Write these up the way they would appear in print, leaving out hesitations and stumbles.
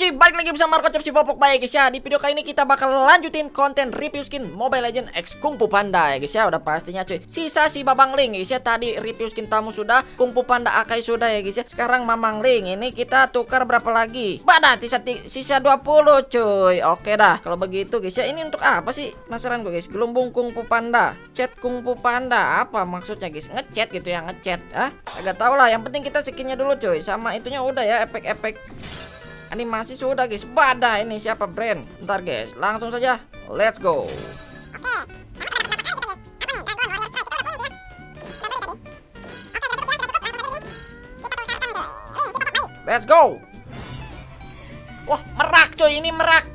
cuy, balik lagi bersama Marco si Popok Bay guys ya. Di video kali ini kita bakal lanjutin konten review skin Mobile Legends X Kung Fu Panda ya guys ya. Udah pastinya cuy. Sisa si Babang Ling guys ya. Tadi review skin Tamu sudah, Kung Fu Panda Akai sudah ya guys ya. Sekarang Mamang Ling. Ini kita tukar berapa lagi? Badah sisa 20 cuy. Oke dah. Kalau begitu guys ya, ini untuk apa sih? Penasaran gue guys. Gelumbung Kung Fu Panda, chat Kung Fu Panda. Apa maksudnya guys? Ngechat gitu ya, ngechat. Agak tau lah. Yang penting kita skinnya dulu cuy. Sama itunya udah ya, efek-efek animasi sudah guys. Badah, ini siapa brand? Ntar guys, langsung saja let's go. Let's go. Wah, merak coy, ini merak.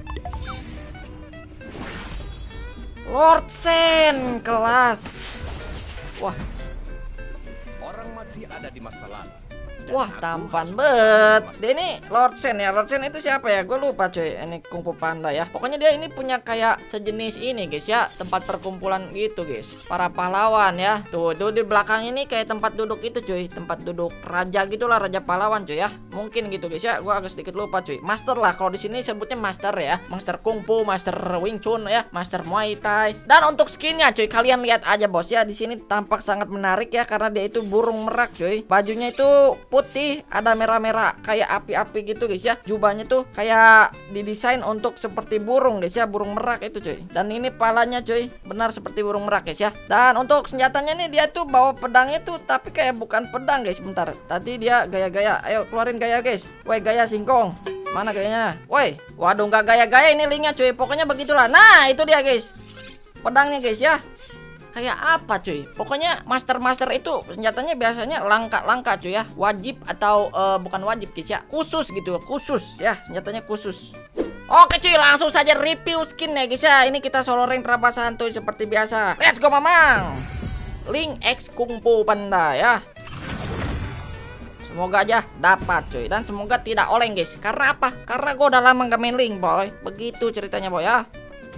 Lord Sen kelas. Wah, orang mati ada di masa lalu. wah, tampan bet. Dia ini Lord Sen ya. Lord Sen itu siapa ya? Gue lupa cuy. Ini Kung Fu Panda ya. Pokoknya dia ini punya kayak sejenis ini guys ya. Tempat perkumpulan gitu guys. Para pahlawan ya. Tuh di belakang ini kayak tempat duduk itu cuy. Tempat duduk raja gitulah, raja pahlawan cuy ya. Mungkin gitu guys ya. Gue agak sedikit lupa cuy. Master lah. Kalau di sini sebutnya master ya. Master Kung Fu, Master Wing Chun ya. Master Muay Thai. Dan untuk skinnya cuy, kalian lihat aja bos ya. Di sini tampak sangat menarik ya. Karena dia itu burung merak cuy. Bajunya itu putih, ada merah-merah kayak api-api gitu guys ya. Jubahnya tuh kayak didesain untuk seperti burung guys ya, burung merak itu cuy. Dan ini palanya cuy, benar seperti burung merak guys ya. Dan untuk senjatanya nih, dia tuh bawa pedangnya tuh tapi kayak bukan pedang guys. Bentar, tadi dia gaya-gaya. Ayo keluarin gaya guys. Woi gaya singkong, mana gayanya? Woi, waduh nggak gaya-gaya ini linknya cuy. Pokoknya begitulah. Nah itu dia guys, pedangnya guys ya. Kayak apa cuy? Pokoknya master-master itu senjatanya biasanya langka-langka cuy ya. Wajib atau bukan wajib guys ya. Khusus gitu, khusus ya. Senjatanya khusus. Oke cuy, langsung saja review skin ya guys ya. Ini kita solo rank terapa santuy seperti biasa. Let's go Mamang. Ling X Kung Fu Panda ya. Semoga aja dapat cuy. Dan semoga tidak oleng guys. Karena apa? Karena gue udah lama gak main Ling boy. Begitu ceritanya boy ya.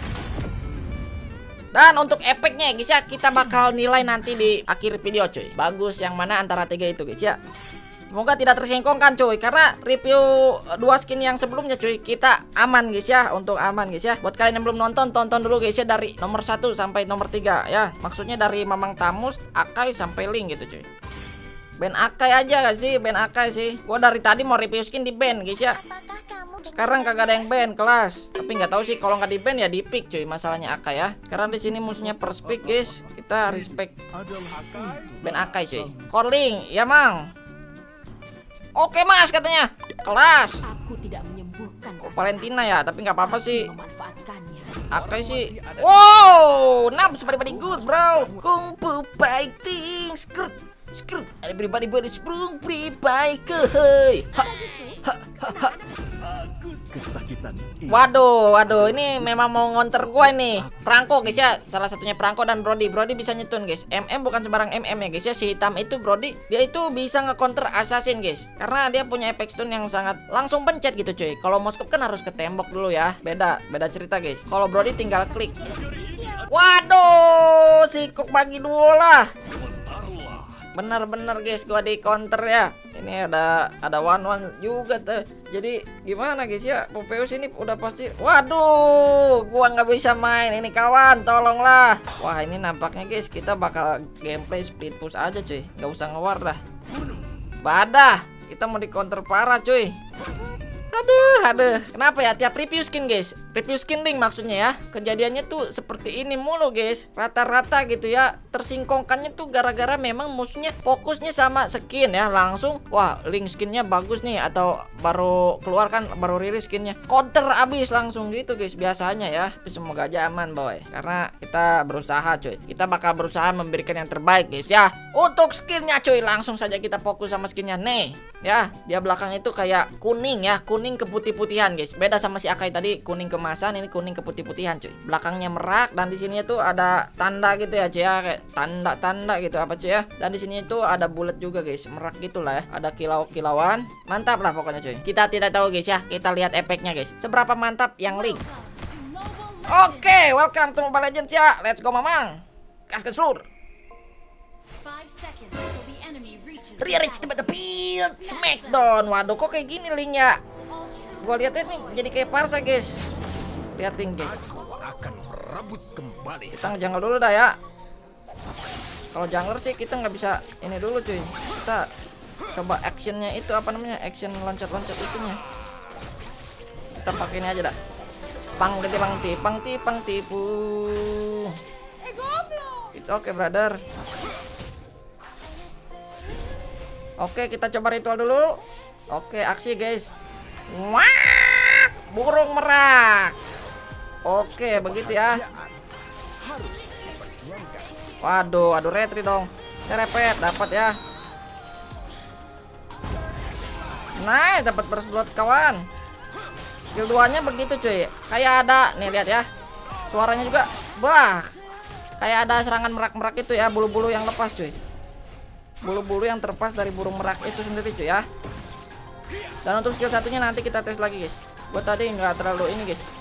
Dan untuk efeknya guys ya, kita bakal nilai nanti di akhir video cuy. Bagus yang mana antara 3 itu guys ya. Semoga tidak tersingkongkan cuy. Karena review 2 skin yang sebelumnya cuy, kita aman guys ya. Untuk aman guys ya. Buat kalian yang belum nonton, tonton dulu guys ya. Dari nomor 1 sampai nomor 3 ya. Maksudnya dari Mamang Tamus, Akai sampai Ling gitu cuy. Band Akai aja gak sih? Band Akai sih. Gua dari tadi mau review skin di band guys ya. Sekarang kagak ada yang ban kelas. Tapi nggak tahu sih, kalau nggak di ban ya di pick cuy. Masalahnya Akai ya. Karena di sini musuhnya per pick guys. Kita respect ban Akai cuy. Corling ya mang. Oke mas katanya. Kelas. Aku tidak menyembuhkan. Oh, Valentina ya. Tapi nggak apa-apa sih. Akai sih. Wow, nabs everybody good bro. Kung Fu fighting skirt. Skirt. Everybody sprung pribai ke hey. Ha ha ha ha. Kesakitan. Waduh, ini memang mau ngonter gue nih. Prangko guys ya, salah satunya Prangko dan Brody. Brody bisa nyetun guys. MM bukan sembarang MM ya guys ya. Si hitam itu Brody, dia itu bisa nge-counter assassin guys. Karena dia punya efek stun yang sangat langsung pencet gitu cuy. Kalau moskop kan harus ke tembok dulu ya. Beda cerita guys. Kalau Brody tinggal klik. Waduh, si Kok bagi 2 lah. Bener-bener guys, gua di counter ya. Ini ada one juga tuh. Jadi gimana guys ya, Popeus ini udah pasti. Waduh, gua nggak bisa main ini kawan, tolonglah. Wah ini nampaknya guys, kita bakal gameplay split push aja cuy. Nggak usah ngewar dah. Badah, kita mau di counter parah cuy. Aduh. Kenapa ya tiap review skin guys? Review skin Ling maksudnya ya. Kejadiannya tuh seperti ini mulu guys. Rata-rata gitu ya. Tersingkongkannya tuh gara-gara memang musuhnya fokusnya sama skin ya. Langsung wah Ling skinnya bagus nih. Atau baru keluar kan, baru rilis skinnya, counter abis langsung gitu guys. Biasanya ya. Tapi semoga aja aman boy. Karena kita berusaha cuy. Kita bakal berusaha memberikan yang terbaik guys ya. Untuk skinnya cuy, langsung saja kita fokus sama skinnya nih. Ya, dia belakang itu kayak kuning ya, kuning keputih-putihan guys. Beda sama si Akai tadi kuning kemasan, ini kuning keputih-putihan cuy. Belakangnya merak dan di sini tuh ada tanda gitu ya cuy ya, kayak tanda-tanda gitu apa cuy ya. Dan di sini tuh ada bulat juga guys, merak gitulah ya. Ada kilau-kilauan. Mantap lah pokoknya cuy. Kita tidak tahu guys ya, kita lihat efeknya guys. Seberapa mantap yang Ling. Oke, welcome to Mobile Legends ya. Let's go Mamang. Gas ke seluruh. Reach the battlefield, Smackdown. Waduh, kok kayak gini linknya? Gua lihat ini jadi kayak Parsa, guys. Liatin, guys. Aku akan merebut kembali. Kita ngejungle dulu dah ya. Kalau jungler sih kita nggak bisa ini dulu cuy. Kita coba actionnya itu apa namanya? Action loncat-loncat itunya. Kita pakai ini aja dah. Pang gede pang tipu. It's okay, brother. Oke, kita coba ritual dulu. Oke, aksi guys. Wah, burung merak. Oke, begitu ya. Harus diperjuangkan. Waduh, aduh retri dong. Serepet dapat ya. Nice, dapat burst blood kawan. Skill 2-nya begitu cuy. Kayak ada nih, lihat ya. Suaranya juga bah. Kayak ada serangan merak-merak itu ya, bulu-bulu yang lepas cuy. Bulu-bulu yang terlepas dari burung merak itu sendiri cuy ya. Dan untuk skill satunya nanti kita tes lagi guys. Gue tadi nggak terlalu ini guys.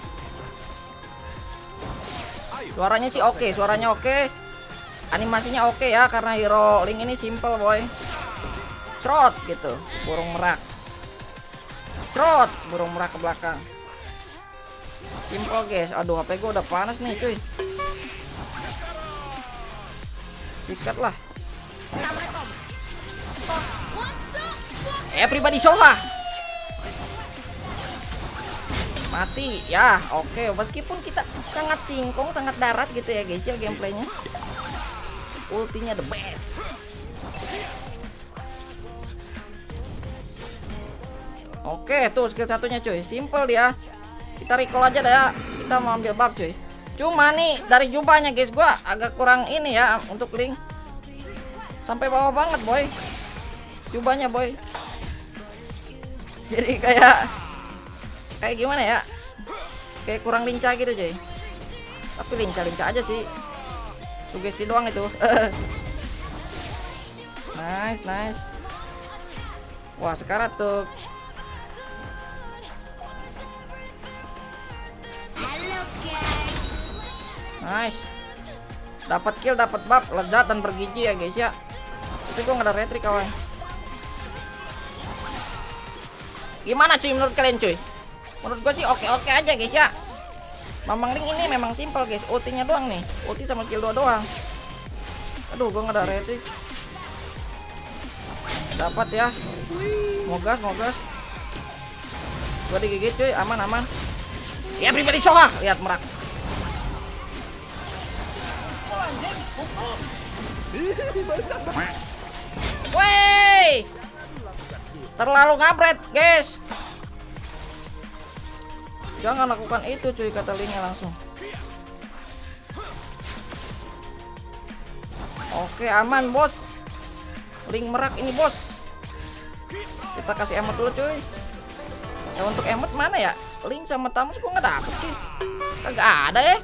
Suaranya sih oke, suaranya oke. Animasinya oke ya, karena hero Link ini simple boy. Crot gitu, burung merak. Crot, burung merak ke belakang. Simple guys. Aduh, HP gue udah panas nih cuy. Sikat lah. Everybody Soha. Mati ya. Oke, meskipun kita sangat singkong, sangat darat gitu ya guys ya gameplaynya. Ultinya the best. Oke, tuh skill satunya cuy. Simple dia. Kita recall aja dah ya. Kita mau ambil buff cuy. Cuma nih dari jumpanya guys, gua agak kurang ini ya untuk Link. Sampai bawah banget boy. Jubahnya boy. Jadi kayak gimana ya? Kayak kurang lincah gitu cuy. Tapi lincah aja sih. Sugesti doang itu. Nice. Wah, sekarat tuh. Nice. Dapat kill, dapat buff, lezat dan bergizi ya guys ya. Tapi gua nggak ada retri kawan. Gimana cuy menurut kalian cuy? Menurut gua sih oke-oke aja guys ya. Mamang Link ini memang simple guys. Ultinya doang nih. Ulti sama skill 2 doang. Aduh, gua nggak ada retri. Dapat ya. Mogas. Gua digigit cuy, aman. Ya pribadi Soha, lihat merak. Wey, terlalu ngabret guys. Jangan lakukan itu cuy, kata Linknya langsung. Oke, aman bos. Link merak ini bos. Kita kasih emot dulu cuy. Ya untuk emot mana ya? Link sama Tamus gua nggak dapet cuy. Kagak ada ya.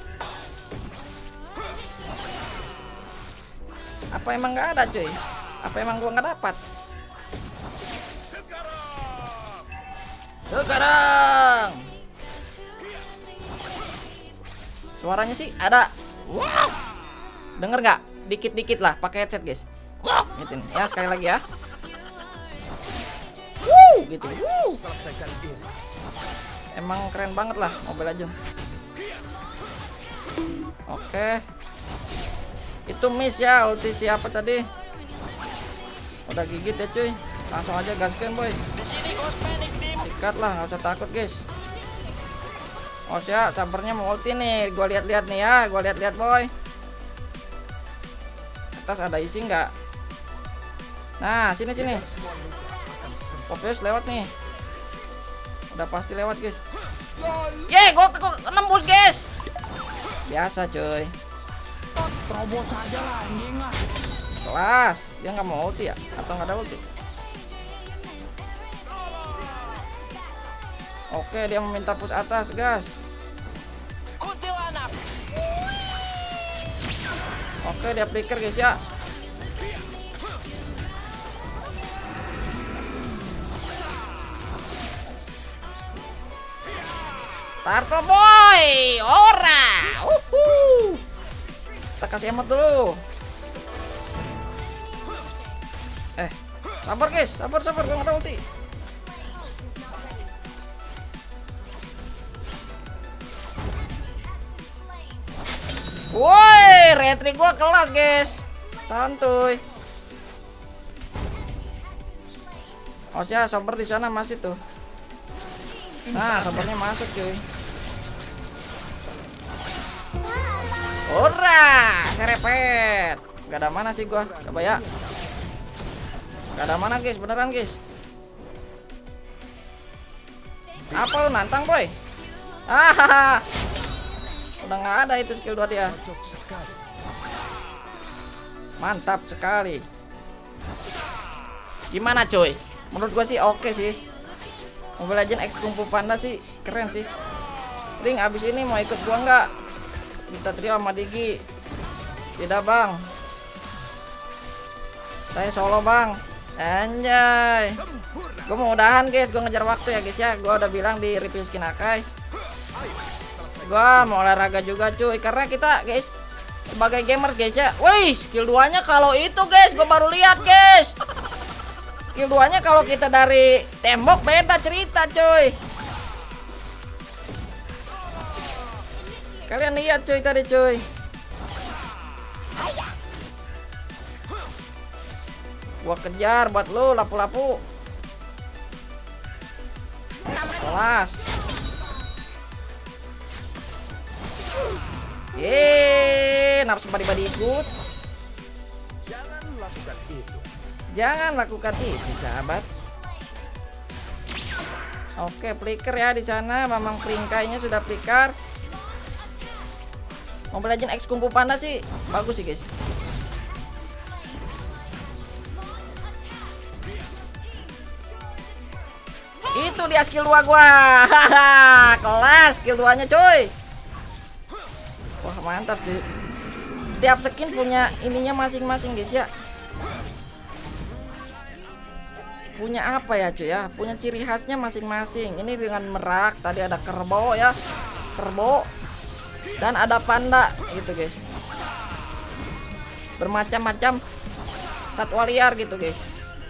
Apa emang nggak ada cuy? Apa emang gua nggak dapat? Sekarang suaranya sih ada. Wow. Denger nggak? Dikit-dikit lah pakai headset guys. Wow. Gitu ya, sekali lagi ya. Gitu. Emang keren banget lah Mobile Legends. Oke. Itu miss ya ulti siapa tadi? Udah gigit ya cuy. Langsung aja gaskan boy. Sikat lah, nggak usah takut guys. Oh ya, sabarnya mau ulti nih. Gua lihat-lihat nih ya, gua lihat-lihat boy. Atas ada isi nggak? Nah, sini. Popius lewat nih. Udah pasti lewat guys. Ye, gua nembus guys. Biasa cuy. Terobos aja lah anjing lah. Kelas, dia nggak mau ulti ya? Atau nggak ada ulti? Oke, dia meminta push atas guys. Oke, dia flicker guys ya. Tarko boy, ora. Kita kasih emot dulu. Sabar guys, sabar, gua nggak ada ulti. Woi, retri gua kelas, guys. Santuy. Oh, ya, sober di sana masih tuh. Nah, sobernya masuk, cuy. Ora, serepet. Gak ada mana sih gua. Coba ya. Gak ada mana, guys, beneran, guys. Apa lu nantang, boy? Ah, udah nggak ada itu skill 2 dia. Mantap sekali. Gimana, coy? Menurut gua sih oke sih. Mobile Legends X Kung Fu Panda sih keren sih. Ring, abis ini mau ikut gua nggak? Kita trio sama Digi. Tidak, bang. Saya solo, bang. Anjay. Gue mau udahan, guys. Gue ngejar waktu ya, guys ya. Gue udah bilang di review skin Akai. Gue mau olahraga juga, cuy. Karena kita, guys, sebagai gamer, guys ya. Wih, skill 2-nya kalau itu, guys. Gue baru lihat, guys. Skill 2-nya kalau kita dari tembok beda cerita, cuy. Kalian lihat, cuy, tadi, cuy. Gua kejar buat lu, lapu-lapu. Kelas. Nafsu badi-badi ikut. Jangan lakukan itu, sahabat. Oke, flicker ya di sana. Memang peringkainya sudah flicker. Mobile Legends X Kung Fu Panda sih bagus sih, guys. Itu dia skill 2 gua. Haha, kelas skill 2-nya, coy. Wah, mantap sih. Setiap skin punya ininya masing-masing, guys ya. Punya apa ya, cuy ya? Punya ciri khasnya masing-masing. Ini dengan merak, tadi ada kerbau ya. Kerbau. Dan ada panda gitu, guys. Bermacam-macam satwa liar gitu, guys.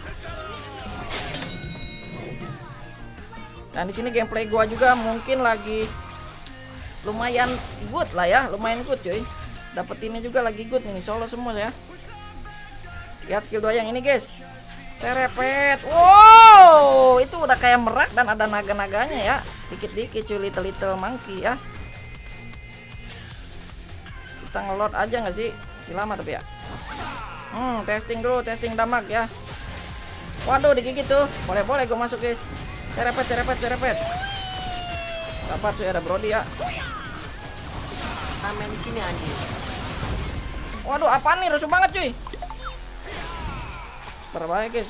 Dan di sini gameplay gua juga mungkin lagi lumayan good lah ya, lumayan good, cuy. Dapetinnya juga lagi good ini, solo semua ya. Lihat skill 2 yang ini, guys. Serepet. Wow, itu udah kayak merak dan ada naga-naganya ya. Dikit-dikit, cuy, little monkey ya. Kita ngelot aja nggak sih? Lama tapi ya. Testing dulu, testing damage ya. Waduh, digigit tuh. Boleh-boleh gue masuk, guys. Cerepet. Dapat, cuy, ada Brody ya. Aman di sini, anjing. Waduh, apa nih? Rusuh banget, cuy. Terbaik, guys.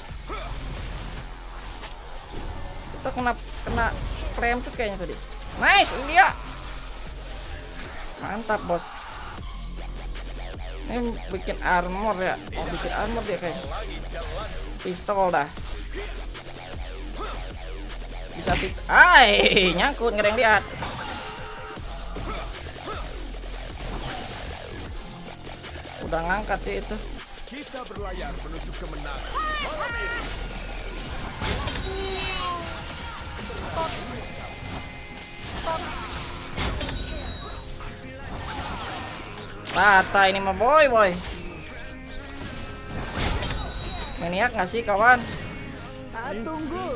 Kita kena frame shoot kayaknya tadi. Nice, dia. Mantap, bos. Ini bikin armor ya. Oh, bikin armor dia kayak. Pistol dah. Bisa pistol. Nyangkut, nggak ada yang lihat. Udah ngangkat sih itu. Kita berlayar menuju kemenangan. Rata ini mah, boy. Maniak nggak sih, kawan? Tunggu.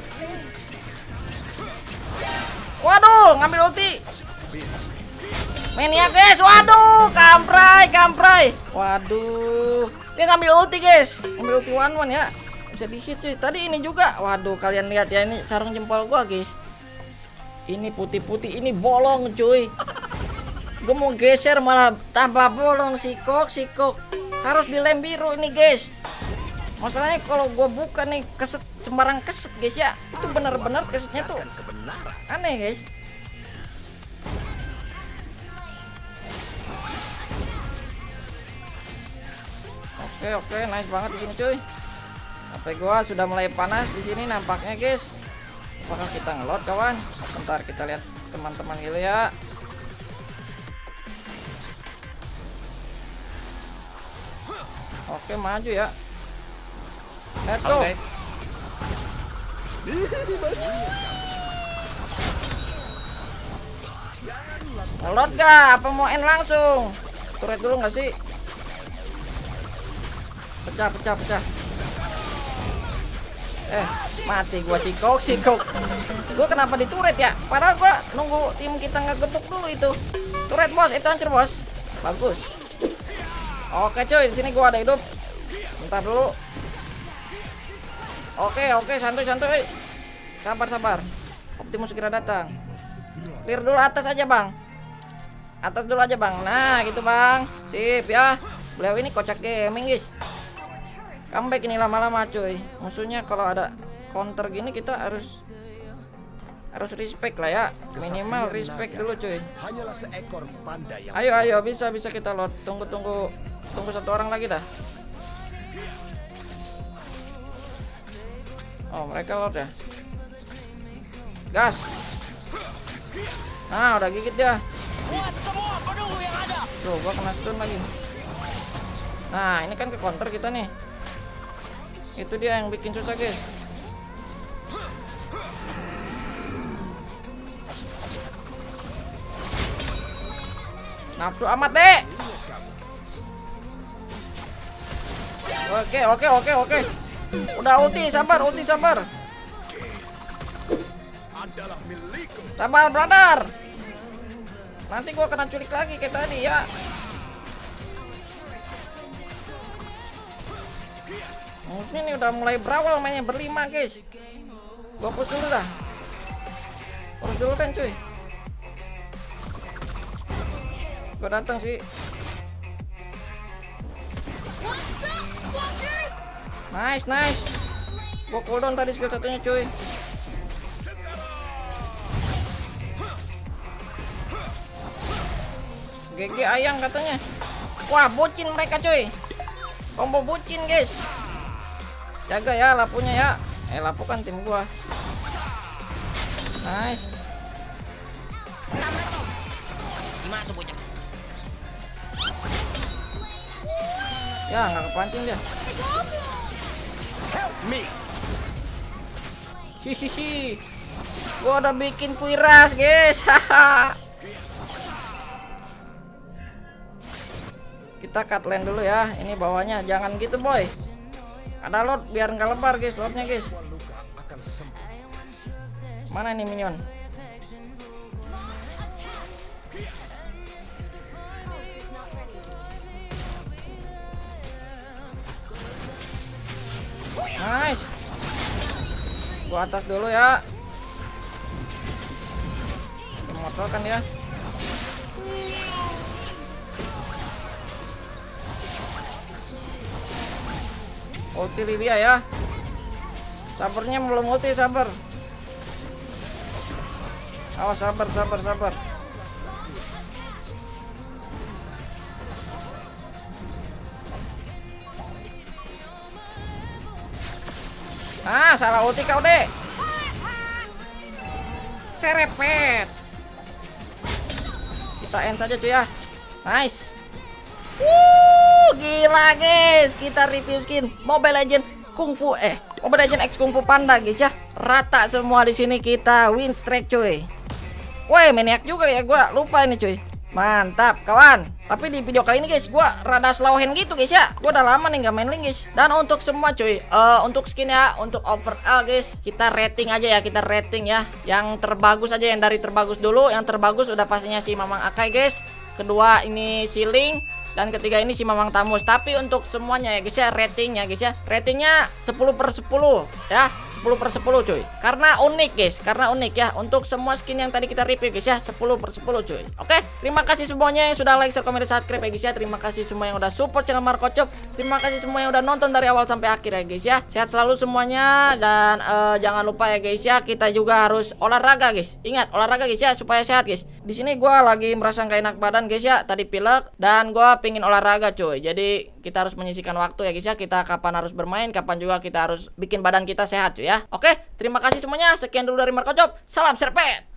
Waduh, ngambil ulti. Maniak, guys. Waduh, kamprai. Waduh, dia ngambil ulti, guys. Ngambil ulti one ya. Bisa di-hit, cuy. Tadi ini juga. Waduh, kalian lihat ya, ini sarung jempol gua, guys. Ini putih-putih, ini bolong, cuy. Gue mau geser malah tambah bolong, sikok. Harus dilem biru ini, guys. Masalahnya kalau gue buka nih keset, sembarang keset, guys ya. Itu bener-bener kesetnya tuh aneh, guys. Oke, nice banget di sini, cuy. HP gua sudah mulai panas di sini nampaknya, guys. Apakah kita ngelot, kawan? Bentar kita lihat teman-teman dulu ya. Oke, maju ya. Let's go. Guys. Ngelot gak? Apa mau end langsung? Turret dulu nggak sih? Pecah. Mati gua sikok. Gua kenapa di turret ya? Padahal gua nunggu tim kita ngegebuk dulu itu. Turret bos, itu hancur bos. Bagus. Oke cuy, di sini gua ada hidup. Bentar dulu. Oke, santuy. Sabar. Optimus segera datang. Clear dulu atas aja, Bang. Atas dulu aja, Bang. Nah, gitu, Bang. Sip ya. Beliau ini kocak gaming, guys. Comeback ini lama-lama, cuy. Musuhnya kalau ada counter gini kita harus respect lah ya. Minimal respect dulu, cuy. Hanyalah seekor panda yang Ayo, bisa kita load. Tunggu satu orang lagi dah. Oh, mereka load ya. Gas. Nah, udah gigit dia. Buat semua penduduk yang ada. Tuh, gua kena stun lagi. Nah, ini kan ke counter kita nih. Itu dia yang bikin susah, guys. Nafsu amat, Dek. Oke. Udah ulti, sabar. adalah milikku. Sabar, brother. Nanti gua kena culik lagi kayak tadi ya. Musuhnya nih udah mulai berawal mainnya berlima, guys. Gua push dulu dah. Push dulu kan, cuy. Gua datang sih. Nice. Gua cooldown tadi skill satunya, cuy. GG ayang katanya. Wah, bocin mereka, cuy. Combo bocin, guys. Jaga ya lapunya ya. Lapu kan tim gua. Nice. Gimana tuh bocah? Ya, nggak kepancing dia. Help me. Hihihi. Gua udah bikin kuiras, guys. Kita cut lane dulu ya. Ini bawahnya jangan gitu, boy. Ada lot biar nggak lebar, guys, lotnya, guys. Mana nih minion? Nice. Gua atas dulu ya. Immortal kan ya. Ulti Lydia ya. Sabarnya belum ulti, sabar. Oh, sabar. Ah, salah ulti kau, Dek. Serepet. Kita end saja, cuy ya. Nice. Gila, guys. Kita review skin Mobile Legends Kungfu Mobile Legends X Kungfu Panda, guys ya. Rata semua di sini, kita win streak, cuy. Woi, maniak juga ya, gua lupa ini, cuy. Mantap, kawan. Tapi di video kali ini, guys, gua rada slow hand gitu, guys ya. Gua udah lama nih nggak main link, guys. Dan untuk semua, cuy, untuk skin ya, untuk overall, guys, kita rating aja ya, Yang terbagus aja, yang dari terbagus dulu. Yang terbagus udah pastinya si Mamang Akai, guys. Kedua ini si Link. Dan ketiga ini si Mamang Tamus. Tapi untuk semuanya ya, guys ya, ratingnya, guys ya. Ratingnya 10/10 ya. 10/10, cuy. Karena unik, guys. Ya. Untuk semua skin yang tadi kita review, guys ya, 10/10, cuy. Oke, terima kasih semuanya yang sudah like, share, komen, dan subscribe ya, guys ya. Terima kasih semua yang udah support channel Markocop. Terima kasih semua yang udah nonton dari awal sampai akhir ya, guys ya. Sehat selalu semuanya. Dan jangan lupa ya, guys ya, kita juga harus olahraga, guys. Ingat, olahraga, guys ya, supaya sehat, guys. Di sini gua lagi merasa gak enak badan, guys ya. Tadi pilek dan gua pingin olahraga, cuy. Jadi kita harus menyisihkan waktu ya, guys ya. Kita kapan harus bermain, kapan juga kita harus bikin badan kita sehat, cuy ya. Oke, terima kasih semuanya. Sekian dulu dari Markocop. Salam serpet.